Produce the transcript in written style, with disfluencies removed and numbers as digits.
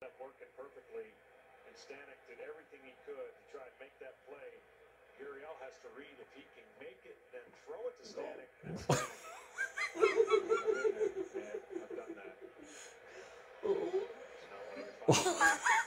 working perfectly, and Stanek did everything he could to try and make that play. Gurriel has to read if he can make it, then throw it to Stanek. And I've done that. It's not one of your